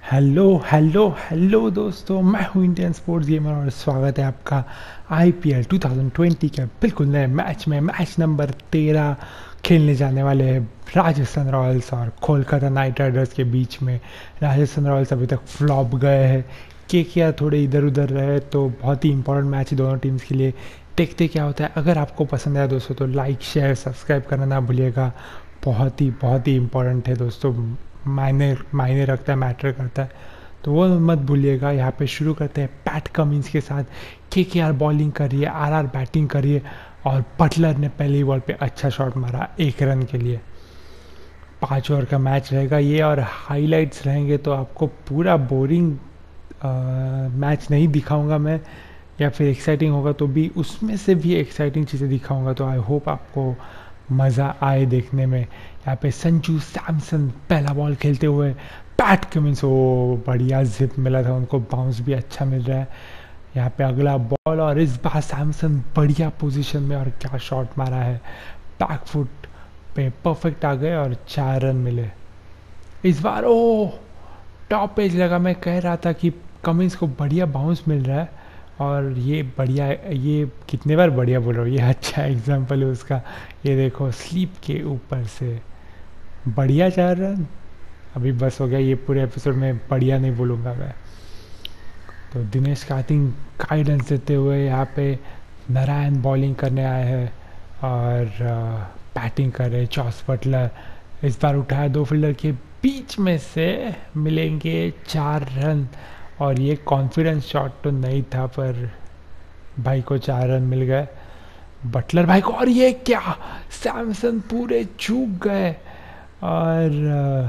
Hello hello hello दोस्तों, मैं हूं इंडियन स्पोर्ट्स गेमर और स्वागत है आपका आईपीएल 2020 के बिल्कुल नए मैच में। मैच नंबर 13 खेलने जाने वाले हैं राजस्थान रॉयल्स और कोलकाता नाइट राइडर्स के बीच में। राजस्थान रॉयल्स अभी तक फ्लॉप गए हैं, केकेआर थोड़े इधर उधर रहे, तो बहुत ही इंपॉर्टेंट मैच है दोनों टीम्स के लिए। देखते क्या होता है। अगर आपको पसंद आया दोस्तों तो लाइक शेयर सब्सक्राइब करना ना भूलिएगा। बहुत ही इंपॉर्टेंट है दोस्तों, मायने मायने रखता है, मैटर करता है, तो वो मत भूलिएगा। यहाँ पे शुरू करते हैं पैट कमिंस के साथ। केकेआर बॉलिंग कर रही है, आरआर बैटिंग कर रही है और बटलर ने पहली बॉल पे अच्छा शॉट मारा 1 रन के लिए। 5 ओवर का मैच रहेगा ये और हाइलाइट्स रहेंगे, तो आपको पूरा बोरिंग मैच नहीं दिखाऊंगा मैं, या फिर एक्साइटिंग होगा तो भी उसमें से भी एक्साइटिंग चीज़ें दिखाऊंगा। तो आई होप आपको मज़ा आए देखने में। यहाँ पे संजू सैमसन पहला बॉल खेलते हुए, पैट कमिंस ओ बढ़िया जिप मिला था उनको, बाउंस भी अच्छा मिल रहा है। यहाँ पे अगला बॉल और इस बार सैमसन बढ़िया पोजीशन में और क्या शॉट मारा है, बैक फुट पे परफेक्ट आ गए और 4 रन मिले इस बार। ओ टॉप एज लगा, मैं कह रहा था कि कमिंस को बढ़िया बाउंस मिल रहा है और ये बढ़िया, ये कितने बार बढ़िया बोल रहा हूँ, ये अच्छा एग्जाम्पल है उसका। ये देखो स्लीप के ऊपर से बढ़िया 4 रन। अभी बस हो गया, ये पूरे एपिसोड में बढ़िया नहीं बोलूँगा मैं। तो दिनेश कार्तिक गाइडेंस देते हुए यहाँ पे नारायण बॉलिंग करने आए हैं और बैटिंग कर रहे जॉस बटलर। इस बार उठाया 2 फील्डर के बीच में से, मिलेंगे 4 रन। और ये कॉन्फिडेंस शॉट तो नहीं था, पर भाई को 4 रन मिल गए, बटलर भाई को। और ये क्या, सैमसन पूरे चूक गए और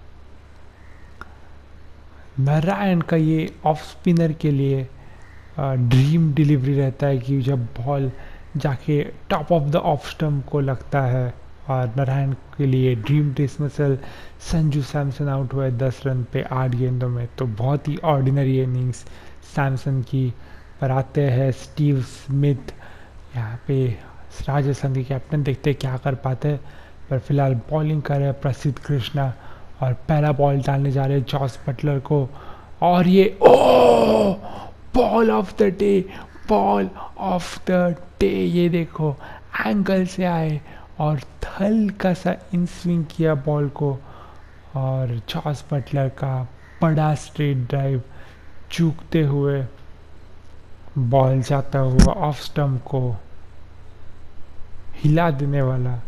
नारायण का ये ऑफ स्पिनर के लिए ड्रीम डिलीवरी रहता है कि जब बॉल जाके top off the off stump को लगता है, और नारायण के लिए dream dismissal. Sanju Samson out हुए 10 रन पे 8 गेंदों में, तो बहुत ही ऑर्डिनरी इनिंग्स सैमसन की। पर आते हैं स्टीव स्मिथ, यहाँ पे राजस्थान के कैप्टन, देखते क्या कर पाते हैं। पर फिलहाल बॉलिंग कर रहे हैं प्रसिद्ध कृष्णा और पहला बॉल डालने जा रहे हैं जॉस बटलर को। और ये ओ ball of the day, ball of the day. ये देखो एंगल से आए और हल्का सा इन स्विंग किया बॉल को, और जॉस बटलर का बड़ा स्ट्रेट ड्राइव चूकते हुए बॉल जाता हुआ ऑफ स्टम्प को हिला देने वाला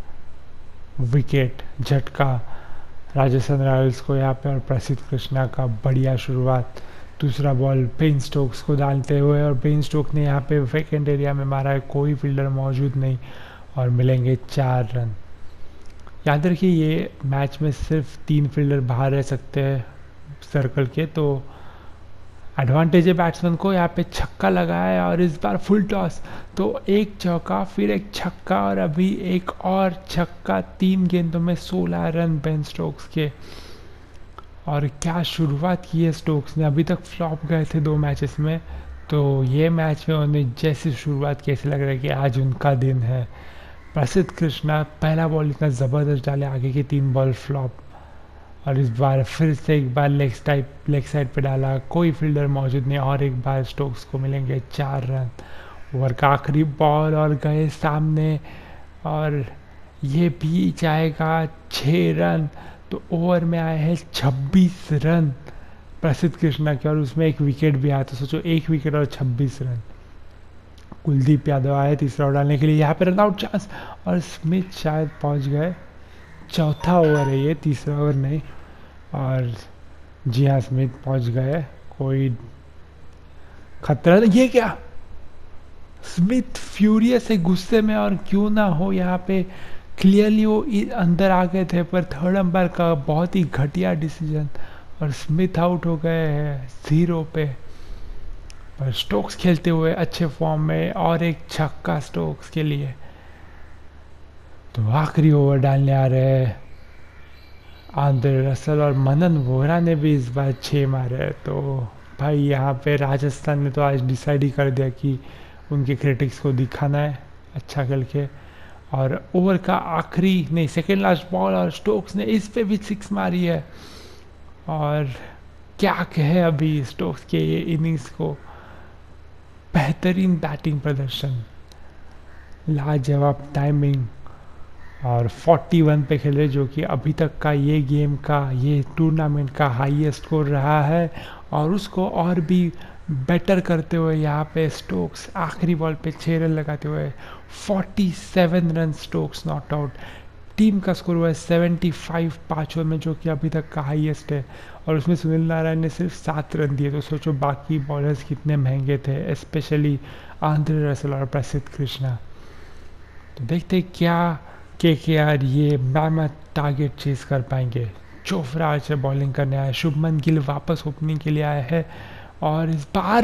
विकेट झटका राजस्थान रॉयल्स को यहाँ पे। और प्रसिद्ध कृष्णा का बढ़िया शुरुआत, दूसरा बॉल बेन स्टोक्स को डालते हुए, और बेन स्टोक्स ने यहाँ पे वैकेंट एरिया में मारा है, कोई फील्डर मौजूद नहीं, और मिलेंगे 4 रन। याद रखिए ये मैच में सिर्फ 3 फील्डर बाहर रह सकते हैं सर्कल के, तो एडवांटेज है बैट्समैन को। यहाँ पे छक्का लगाया है और इस बार फुल टॉस, तो एक चौका फिर एक छक्का और अभी एक और छक्का। 3 गेंदों में 16 रन बेन स्टोक्स के। और क्या शुरुआत की है स्टोक्स ने, अभी तक फ्लॉप गए थे 2 मैचेस में, तो ये मैच में उन्हें जैसी शुरुआत कैसे लग रहा है कि आज उनका दिन है। प्रसिद्ध कृष्णा पहला बॉल इतना ज़बरदस्त डाले, आगे की 3 बॉल फ्लॉप, और इस बार फिर से एक बार लेग साइड पे डाला, कोई फील्डर मौजूद नहीं, और एक बार स्टोक्स को मिलेंगे 4 रन। ओवर का आखिरी बॉल और गए सामने, और ये भी जाएगा 6 रन। तो ओवर में आए हैं 26 रन प्रसिद्ध कृष्णा के, और उसमें एक विकेट भी आया, तो सोचो 1 विकेट और 26 रन। कुलदीप यादव आए तीसरा ओवर डालने के लिए, यहाँ पे रन आउट चांस, और स्मिथ शायद पहुँच गए। चौथा ओवर है ये, तीसरा ओवर नहीं, और जी हाँ स्मिथ पहुंच गए, कोई खतरा नहीं। ये क्या, स्मिथ फ्यूरियस है गुस्से में, और क्यों ना हो यहाँ पे क्लियरली वो अंदर आ गए थे, पर थर्ड अंपायर का बहुत ही घटिया डिसीजन, और स्मिथ आउट हो गए हैं 0 पे। पर स्टोक्स खेलते हुए अच्छे फॉर्म में, और एक छक्का स्टोक्स के लिए। तो आखिरी ओवर डालने आ रहे हैं आंद्रे रसल, और मनन वोहरा ने भी इस बार 6 मारे। तो भाई यहाँ पे राजस्थान ने तो आज डिसाइड ही कर दिया कि उनके क्रिटिक्स को दिखाना है अच्छा खेल के। और ओवर का आखिरी नहीं, सेकेंड लास्ट बॉल, और स्टोक्स ने इस पे भी 6 मारी है, और क्या कहे अभी स्टोक्स के ये इनिंग्स को, बेहतरीन बैटिंग प्रदर्शन, लाजवाब टाइमिंग, और 41 पे खेले जो कि अभी तक का ये गेम का, ये टूर्नामेंट का हाईएस्ट स्कोर रहा है। और उसको और भी बेटर करते हुए यहाँ पे स्टोक्स आखिरी बॉल पे 6 रन लगाते हुए 47 run Stokes not out. Team का स्कोर हुआ है 75 5 ओवर में, जो कि अभी तक का हाईएस्ट है। और उसमें सुनील नारायण ने सिर्फ 7 रन दिए, तो सोचो बाकी बॉलर्स कितने महंगे थे, स्पेशली आंद्रे रसल और प्रसिद्ध कृष्णा। तो देखते क्या केकेआर ये मैमथ टारगेट चेज कर पाएंगे। जोफ्रा आर्चर बॉलिंग करने आया, शुभमन गिल वापस ओपनिंग के लिए आया है। और इस बार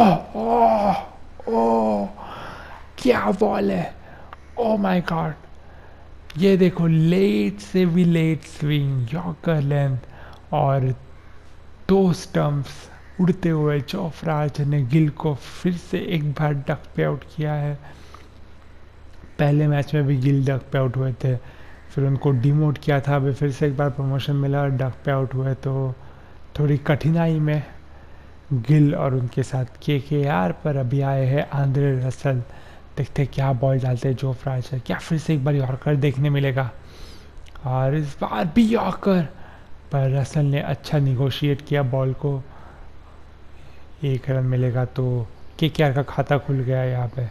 ओ क्या बॉल है, ओ माय गॉड। ये देखो, लेट से भी लेट स्विंग, यॉर्कर लेंथ और 2 स्टंप्स उड़ते हुए जोफ्रा आर्चर ने गिल को फिर से एक बार डक पे आउट किया है। पहले मैच में भी गिल डक पे आउट हुए थे, फिर उनको डिमोट किया था, अभी फिर से एक बार प्रमोशन मिला और डक पे आउट हुए। तो थोड़ी कठिनाई में गिल और उनके साथ केकेआर पर अभी आए हैं आंद्रे रसल। देखते क्या बॉल डालते हैं जोफ्रा आर्चर, क्या फिर से एक बार यॉर्कर देखने मिलेगा। और इस बार भी यॉर्कर, पर रसल ने अच्छा निगोशिएट किया बॉल को। 1 रन मिलेगा तो केकेआर का खाता खुल गया यहाँ पे।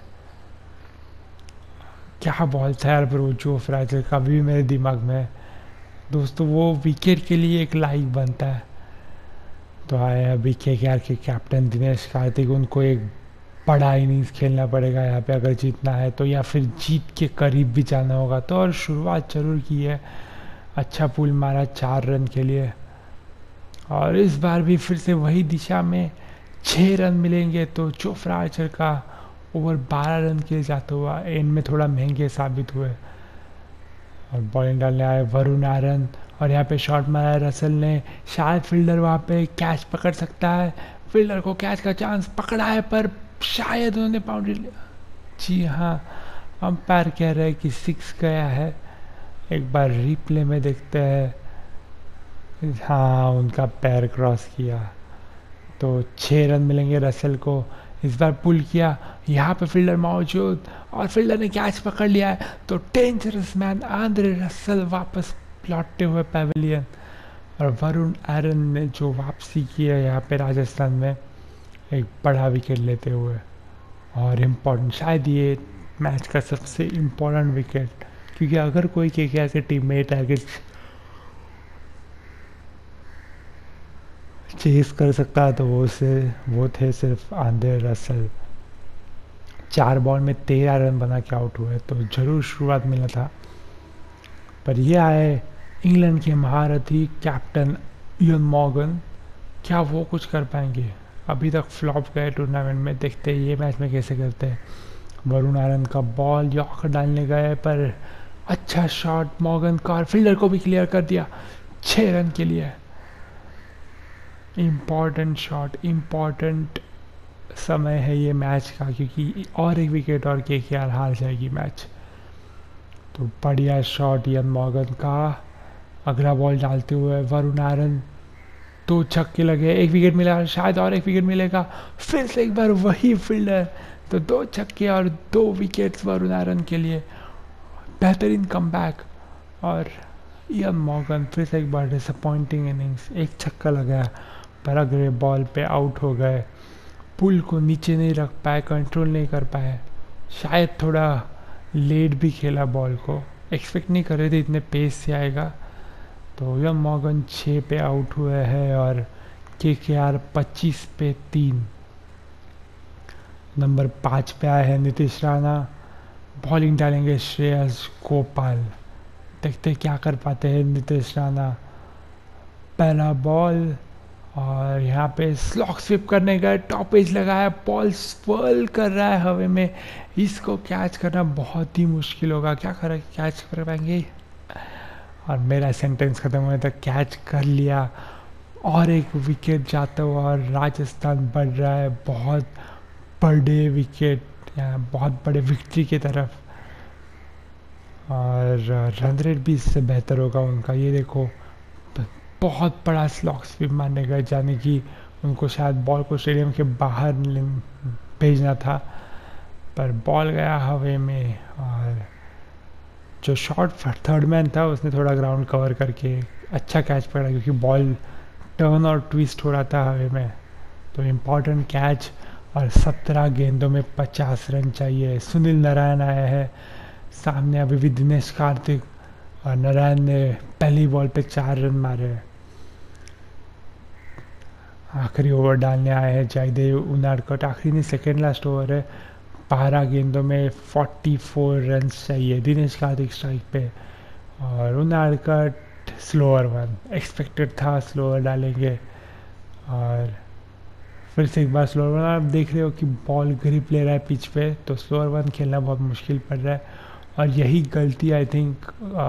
क्या बॉल था यार ब्रो जोफ्रा आर्चर का भी मेरे दिमाग में दोस्तों, वो विकेट के लिए एक लाइक बनता है। तो आए अभी केकेआर के कैप्टन दिनेश कार्तिक, उनको एक बड़ा इनिंग्स खेलना पड़ेगा यहाँ पे अगर जीतना है तो, या फिर जीत के करीब भी जाना होगा तो। और शुरुआत जरूर की है, अच्छा पुल मारा 4 रन के लिए। और इस बार भी फिर से वही दिशा में 6 रन मिलेंगे तो जोफ्रा आर्चर का ओवर 12 रन के लिए जाता हुआ एंड में थोड़ा महंगे साबित हुए। और बॉलिंग डालने आए वरुण आरन, और यहाँ पे शॉट मारा है रसल ने, शायद फील्डर वहाँ पे कैच पकड़ सकता है। फील्डर को कैच का चांस पकड़ा है, पर शायद उन्होंने बाउंड्री लिया। जी हाँ, अंपायर कह रहे हैं कि 6 गया है। एक बार रिप्ले में देखते हैं। हाँ, उनका पैर क्रॉस किया तो 6 रन मिलेंगे रसल को। इस बार पुल किया, यहाँ पे फील्डर मौजूद और फील्डर ने कैच पकड़ लिया है तो डेंजरस मैन आंद्रे रसल वापस लौटते हुए पैवेलियन। और वरुण आरन ने जो वापसी की है यहाँ पे राजस्थान में, एक बड़ा विकेट लेते हुए। और इम्पोर्टेंट, शायद ये मैच का सबसे इम्पोर्टेंट विकेट, क्योंकि अगर कोई केकेआर के टीम में टारगेट चेस कर सकता है तो वो थे सिर्फ आंद्रे रसल। 4 बॉल में 13 रन बना के आउट हुए, तो जरूर शुरुआत मिला था। पर ये आए इंग्लैंड के महारथी कैप्टन इयन मॉर्गन, क्या वो कुछ कर पाएंगे? अभी तक फ्लॉप गए टूर्नामेंट में, देखते हैं ये मैच में कैसे करते हैं। वरुण आरन का बॉल यॉर्कर डालने गए, पर अच्छा शॉट मॉर्गन का, और फील्डर को भी क्लियर कर दिया 6 रन के लिए। इम्पॉर्टेंट शॉट, इम्पॉर्टेंट समय है ये मैच का, क्योंकि और एक विकेट और केकेआर हार जाएगी मैच। तो बढ़िया शॉट इयन मॉर्गन का, अगला बॉल डालते हुए वरुण आरन, 2 छक्के लगे, 1 विकेट मिला, शायद और 1 विकेट मिलेगा। फिर से एक बार वही फील्डर, तो 2 छक्के और 2 विकेट्स वरुण आरन के लिए। बेहतरीन कमबैक। और इयन मॉर्गन फिर से एक बार डिसअपॉइंटिंग इनिंग्स, 1 छक्का लगाया पर अगले बॉल पे आउट हो गए। पुल को नीचे नहीं रख पाए, कंट्रोल नहीं कर पाए, शायद थोड़ा लेट भी खेला बॉल को, एक्सपेक्ट नहीं कर रहे थे इतने पेस से आएगा। तो इयन मॉर्गन 6 पे आउट हुए हैं और केकेआर 25 पे 3। नंबर 5 पे आए हैं नीतीश राणा, बॉलिंग डालेंगे श्रेयस गोपाल। देखते क्या कर पाते हैं नीतीश राणा। पहला बॉल, और यहाँ पे स्लॉक स्विप करने का टॉप एज लगाया, बॉल स्वर्ल कर रहा है हवा में, इसको कैच करना बहुत ही मुश्किल होगा। क्या कर कैच कर पाएंगे? और मेरा सेंटेंस खत्म होने तक कैच कर लिया, और एक विकेट जाता हुआ, और राजस्थान बढ़ रहा है बहुत बड़े विकेट, बहुत बड़े विक्ट्री की तरफ। और रन रेट भी इससे बेहतर होगा उनका। ये देखो बहुत बड़ा स्लॉग स्वीप मारने गए, जाने कि उनको शायद बॉल को स्टेडियम के बाहर भेजना था, पर बॉल गया हवा में और जो शॉट थर्ड मैन था उसने थोड़ा ग्राउंड कवर करके अच्छा कैच पकड़ा, क्योंकि बॉल टर्न और ट्विस्ट हो रहा था हवा में। तो इम्पॉर्टेंट कैच और 17 गेंदों में 50 रन चाहिए। सुनील नारायण आया है सामने, अभी भी दिनेश कार्तिक, और नारायण ने पहली बॉल पे 4 रन मारे। आखिरी ओवर डालने आए हैं जयदेव उनाडकट, आखिरी नहीं सेकेंड लास्ट ओवर है। 12 गेंदों में 44 रन चाहिए दिनेश कार्तिक स्ट्राइक पे, और उनाडकट स्लोअर वन, एक्सपेक्टेड था स्लोअर डालेंगे और फिर से एक बार स्लोअर वन। आप देख रहे हो कि बॉल ग्रिप ले रहा है पिच पे, तो स्लोअर वन खेलना बहुत मुश्किल पड़ रहा है। और यही गलती आई थिंक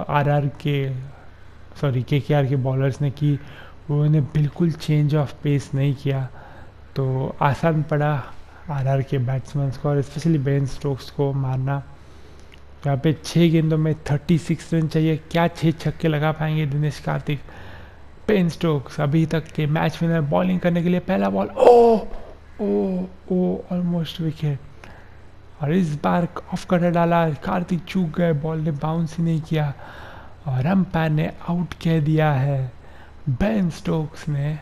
केकेआर के बॉलर्स ने की, उन्होंने बिल्कुल चेंज ऑफ पेस नहीं किया, तो आसान पड़ा आरआर के बैट्समैन को और स्पेशली बेन स्टोक्स को मारना। यहाँ पे 6 गेंदों में 36 रन चाहिए। क्या 6 छक्के लगा पाएंगे दिनेश कार्तिक? बेन स्टोक्स अभी तक के मैच विनर बॉलिंग करने के लिए पहला बॉल, ओ ओ ओ ऑलमोस्ट विकेट, और इस बार ऑफ कटर डाला, कार्तिक चूक गए, बॉल ने बाउंस ही नहीं किया और अंपायर ने आउट कह दिया है। बेन स्टोक्स ने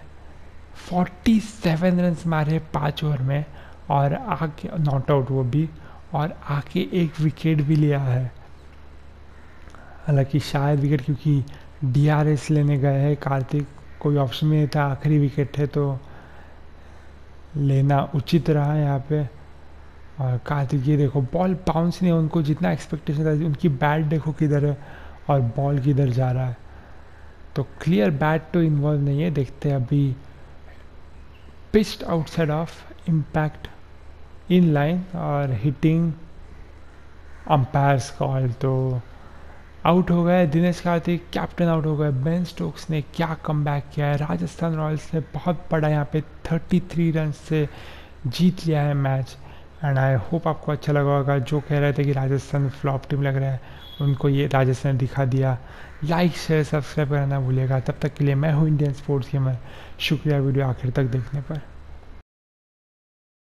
47 रन मारे 5 ओवर में और आके नॉट आउट वो भी, और आके एक विकेट भी लिया है। हालांकि शायद विकेट, क्योंकि डीआरएस लेने गए हैं कार्तिक, कोई ऑप्शन नहीं था, आखिरी विकेट है तो लेना उचित रहा यहाँ पे। और कार्तिक ये देखो बॉल बाउंस नहीं, उनको जितना एक्सपेक्टेशन था, उनकी बैट देखो किधर है और बॉल किधर जा रहा है, तो क्लियर बैट तो इन्वॉल्व नहीं है। देखते हैं अभी, pitched outside off impact in line और हिटिंग अंपायर्स कॉल, तो आउट हो गए दिनेश कार्तिक, कैप्टन आउट हो गए। बेन स्टोक्स ने क्या कमबैक किया है, राजस्थान रॉयल्स ने बहुत बड़ा यहाँ पे 33 रन से जीत लिया है मैच। एंड आई होप आपको अच्छा लगा होगा। जो कह रहे थे कि राजस्थान फ्लॉप टीम लग रहा है, उनको ये राजस्थान दिखा दिया। लाइक शेयर सब्सक्राइब करना भूलिएगा। तब तक के लिए मैं हूँ इंडियन स्पोर्ट्स गेमर, शुक्रिया वीडियो आखिर तक देखने पर।